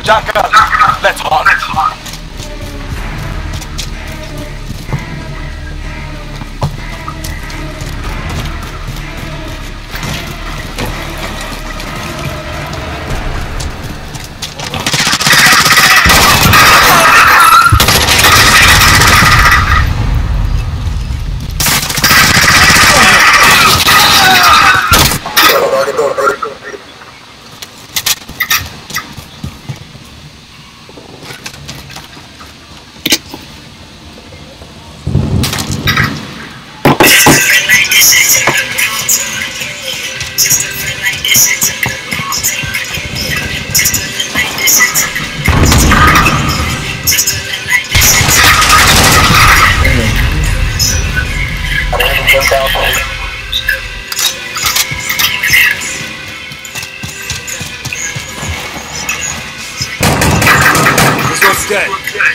Jackal, let's hunt. This one's dead.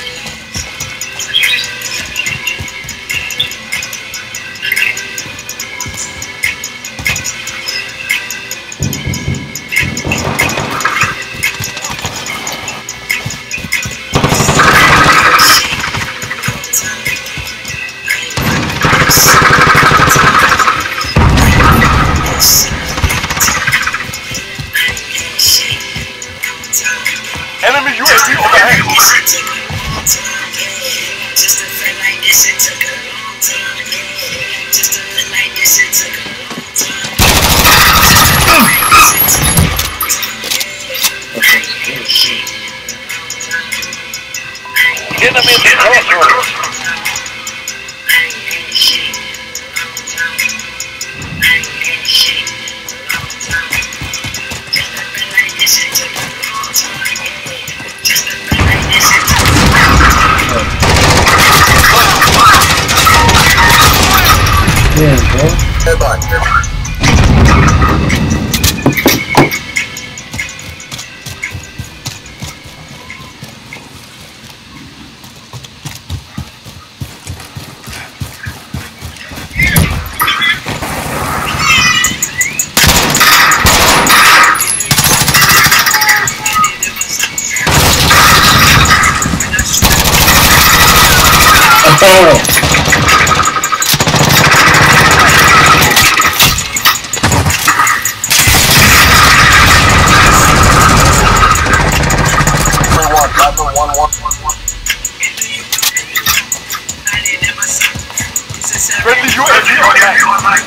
Enemy UAV overhead. Enemy in the crossroads. Yeah, bro. Goodbye. Friendly UAV online.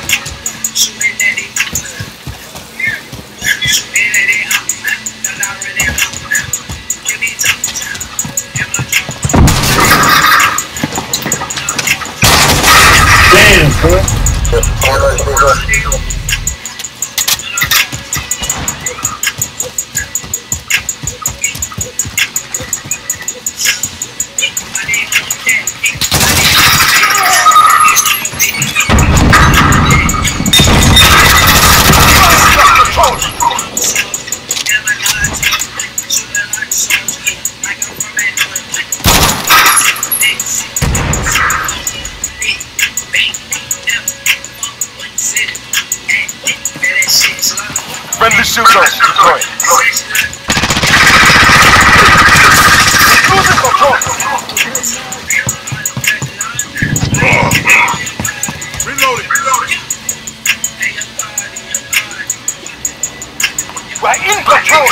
Damn, bro. Friendly shooter deployed. Losing control. Reloading. We're in control.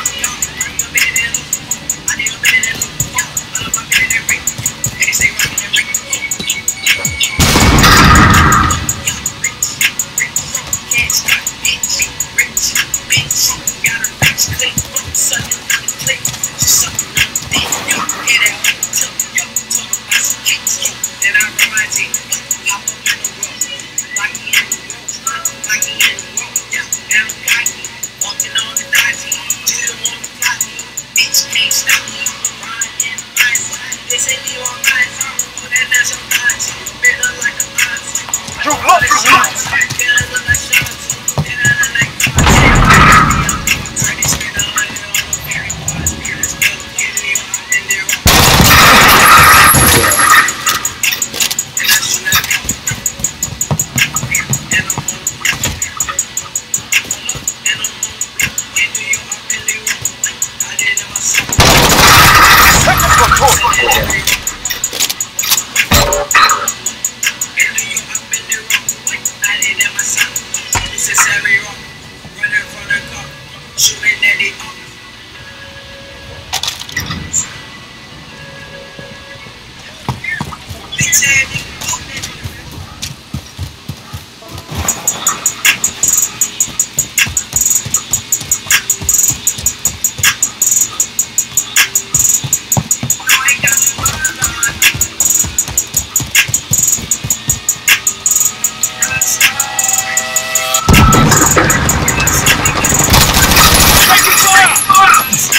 You've lost the lead.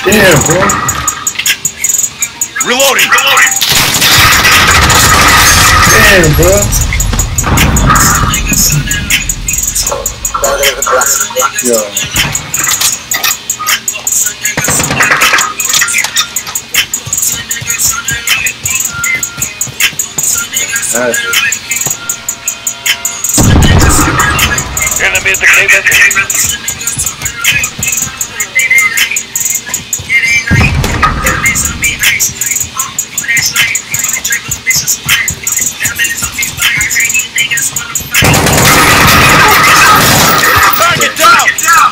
Damn, bro. Reloading. Damn, bro. Yo. Enemy at the cave entrance. Target down.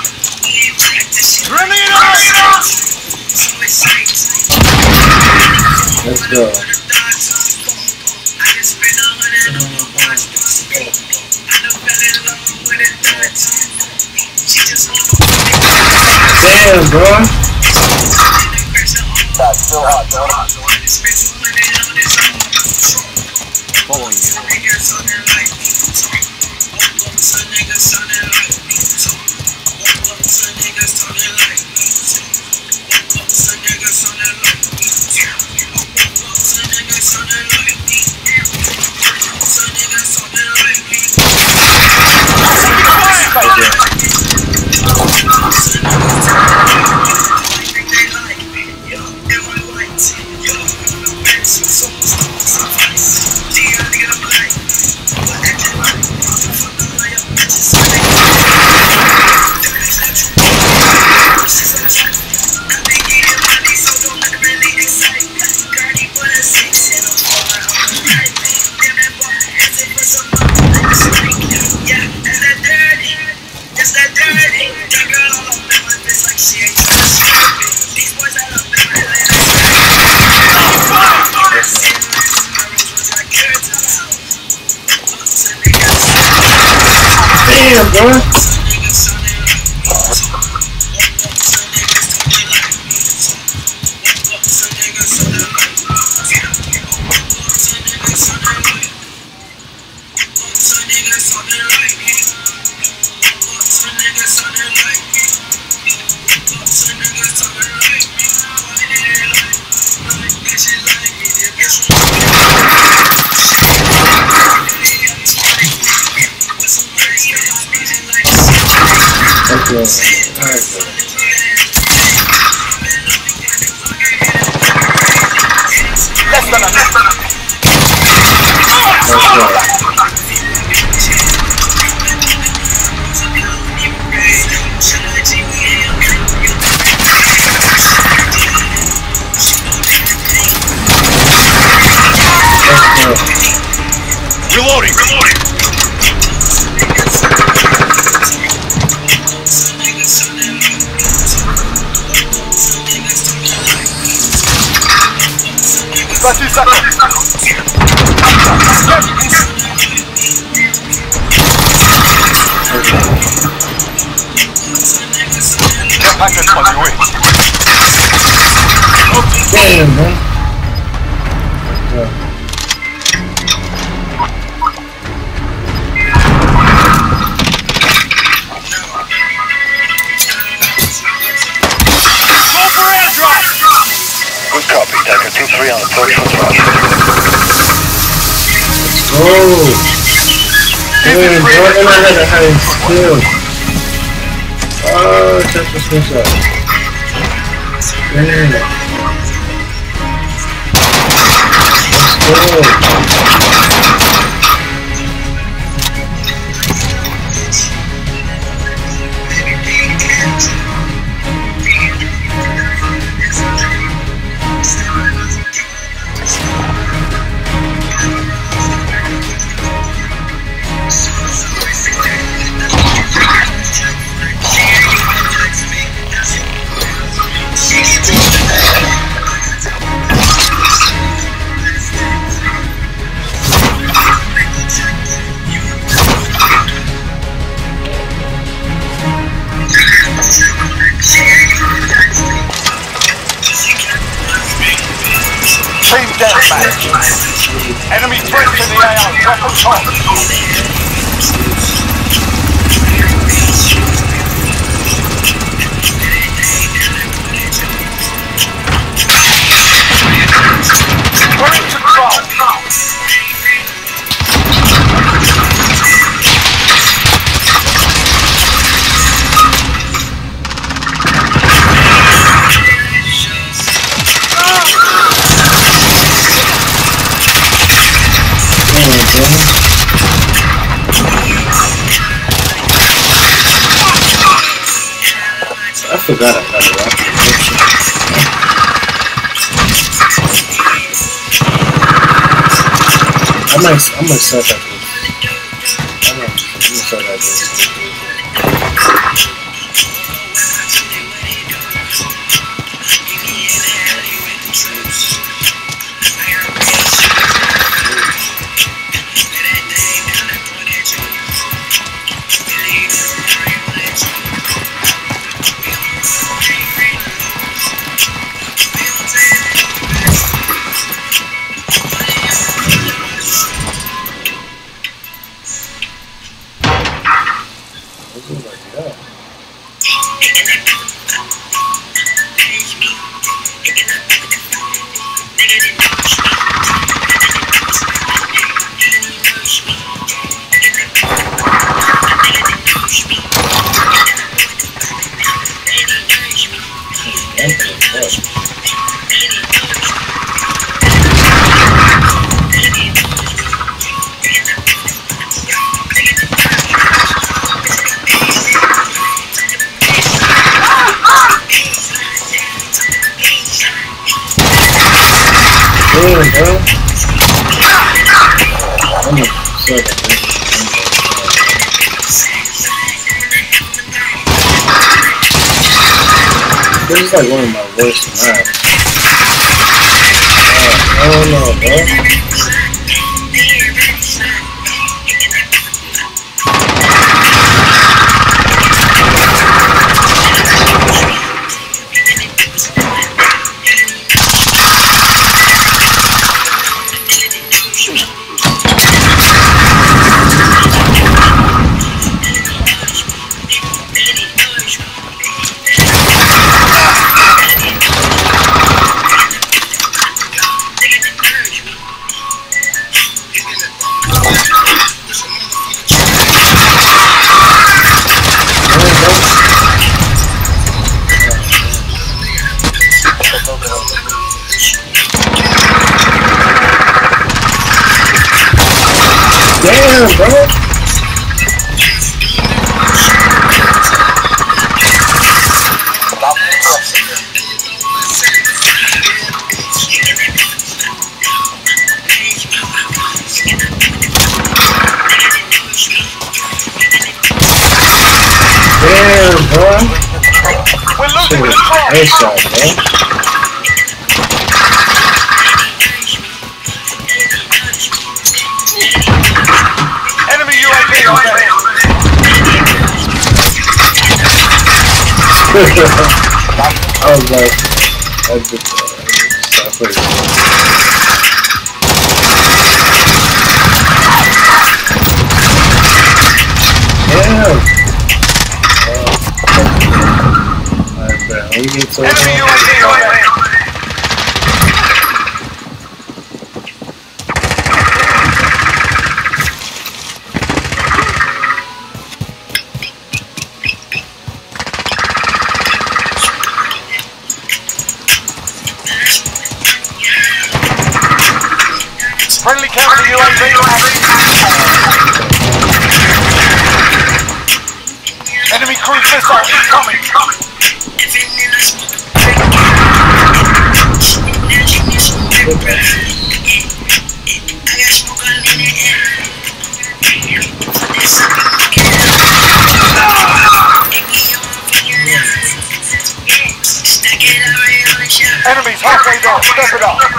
Grenade out. Let's go. Damn, bro. That's still hot, bro. Following you. Damn, bro. Less than a minute. Reloading. Package on your way. Damn, man. Good copy. Tiger 2-3 on approach from front. Oh. Damn, bro. And I had a high skill. Oh, that's the switch up. Damn. Let's go. Team deathmatch. Enemy threats in the AR. Weapon top. forgot I gotta watch it. I might start that one. I'm gonna start that one. This is like one of my worst maps. Oh no, bro. Damn, bro. Damn, bro. We're losing control. Headshot, bro. Enemy UAV on the hill. I was like, I just stop it. Damn. Alright, man. We get so Enemy UAV on the hill. Friendly counter UAV. Enemy cruise missile incoming. Enemies halfway there. Step it up.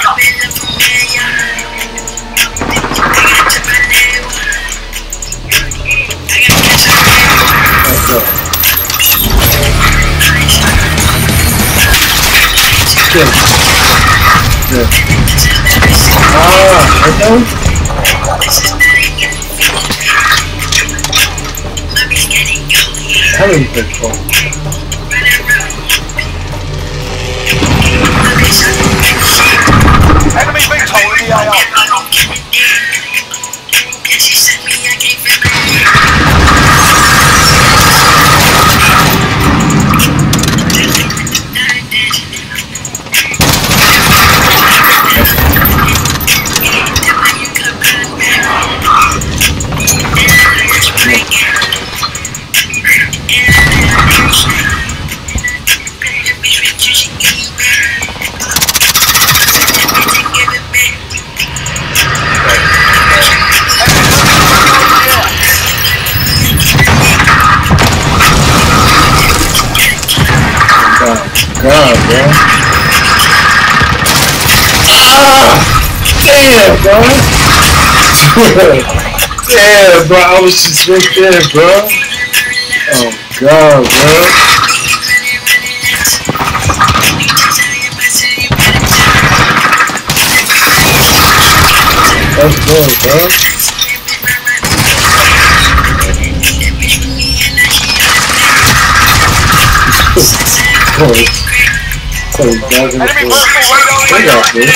Enemy VTOL in the AR. God, bro. Ah! Damn, bro. Damn, bro. I was just right there, bro. Oh, God, bro. That's good, bro. Enemy personal radar in the area.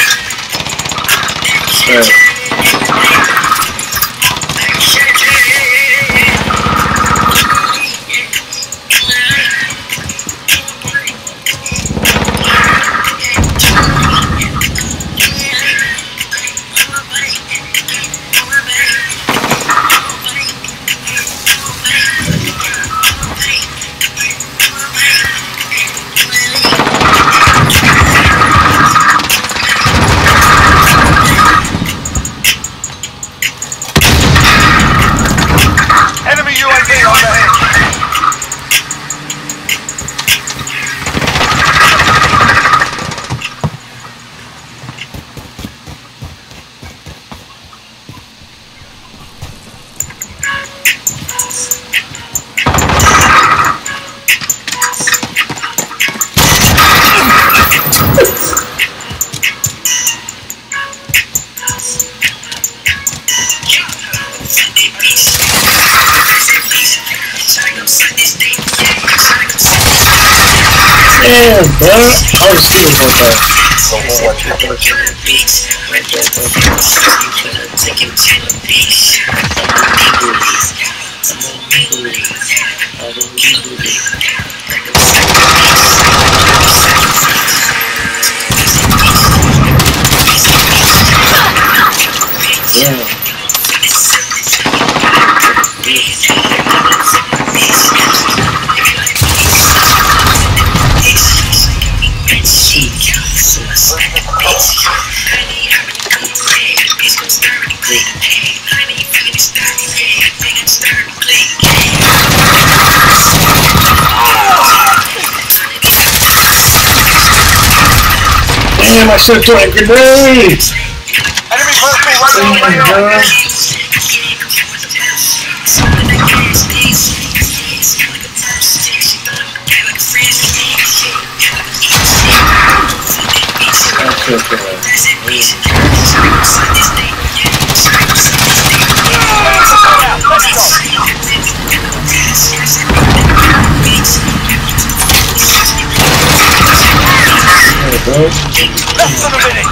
Damn, bro. I was serious about that. Damn, I should have thrown a grenade! Enemy personal radar. Less than a minute.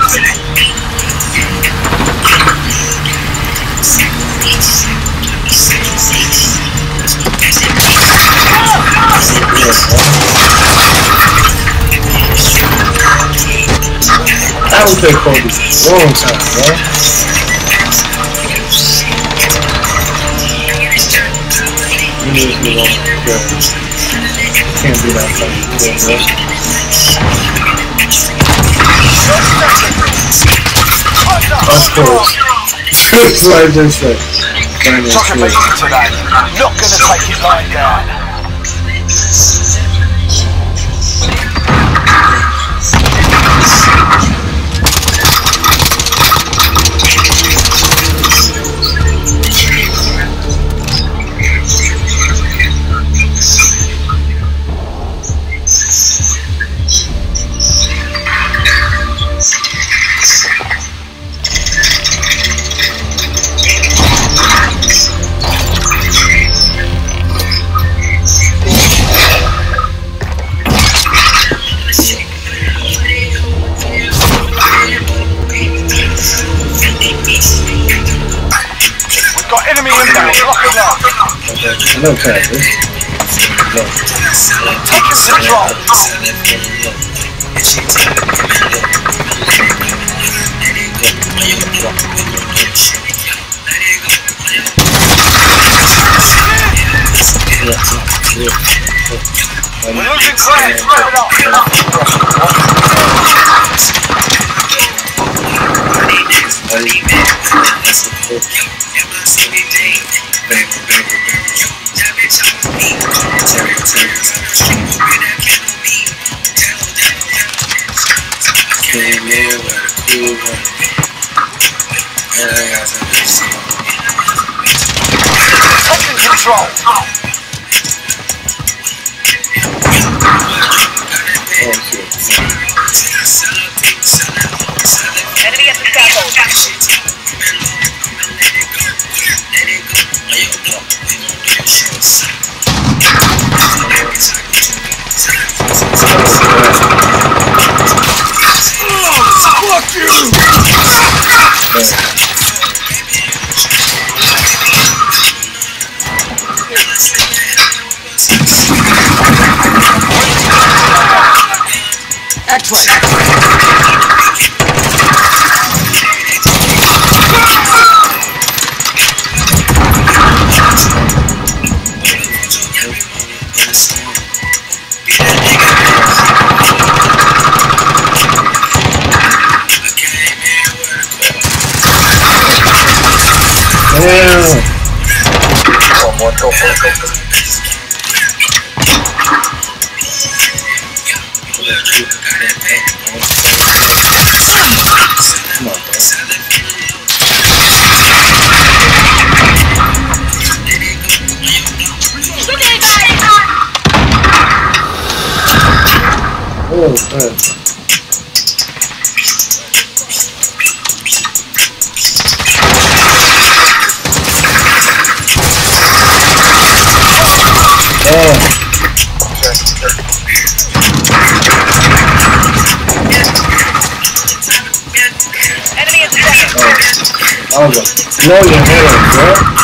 I would take Kobe a long time, bro. You need to be long. Can't be that funny, bro. Of course. That's what I just said. Took a beating today. Not gonna take it lying down. Got enemy inbound, lock and lock. No tag, this. Taking control. We're losing ground. Keep it up. Came in with a cool one. And I got some bitch. Taking control. Enemy at the scaffold. Fuck you! Excellent. Oh, man. Enemy at the second. I was like, blow your head up, bro.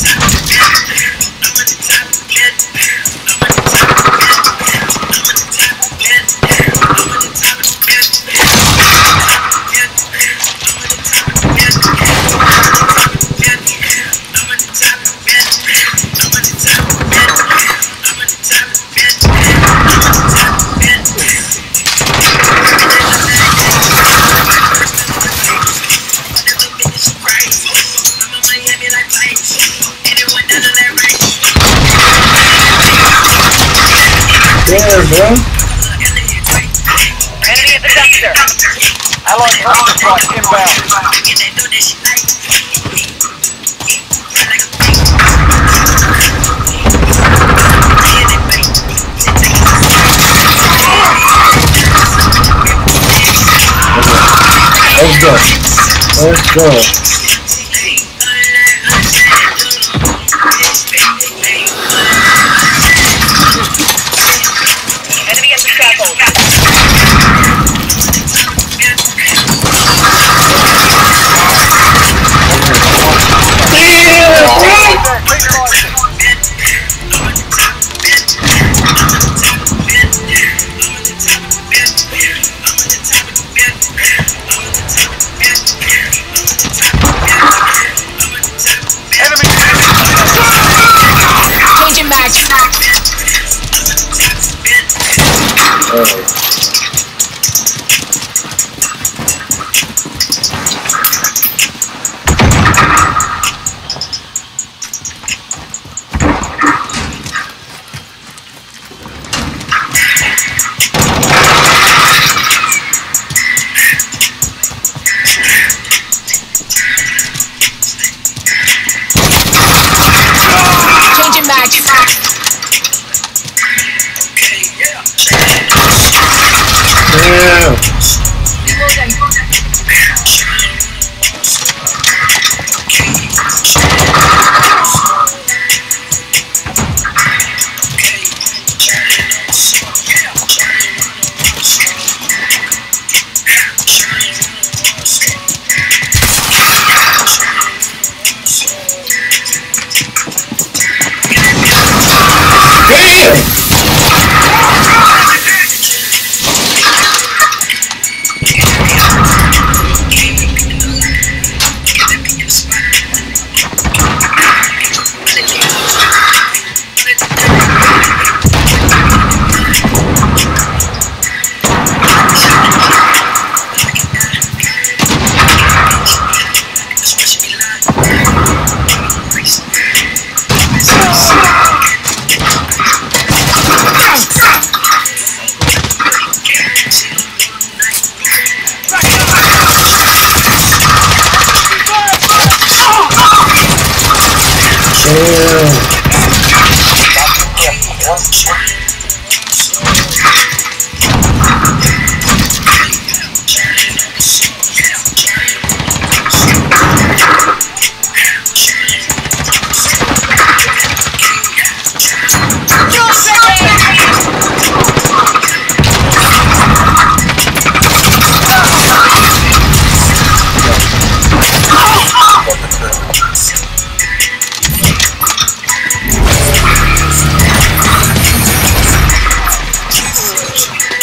There, bro. Enemy at the dumpster. Allied forces strike inbound. Let's go. Let's go. Enemy at the scaffold. Changing back. Changing back.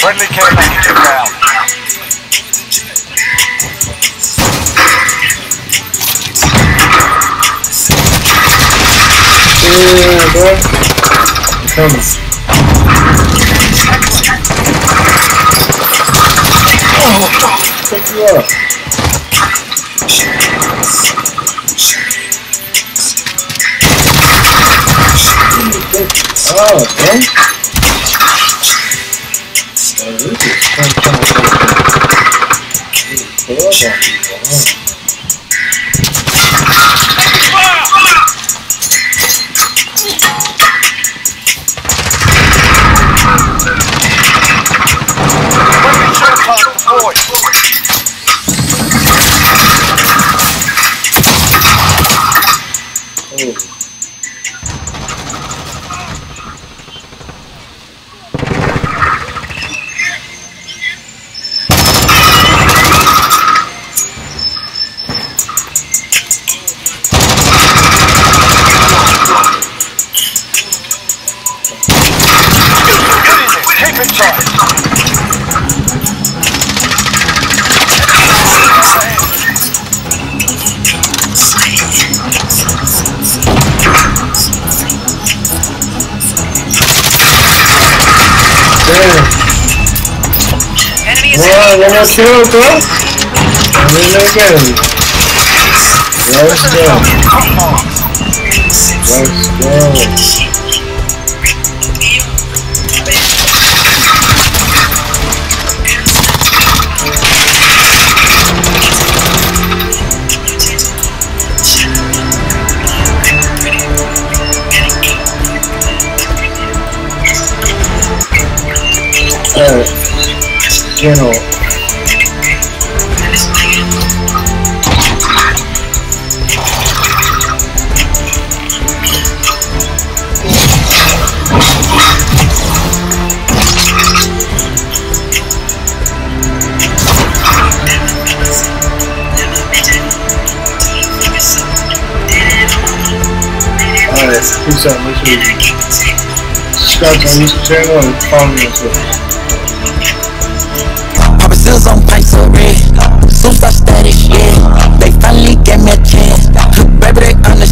Friendly care package inbound. Yeah, boy. Coming. Oh, pick you up. Oh, okay. One more kill, bro. And then again. Let's go. Let's go. You know. Alright, peace out, make sure you subscribe to our YouTube channel and follow me on Twitter. Seals on pipes so red, superstar status, yeah. They finally gave me a chance. Baby, they understand.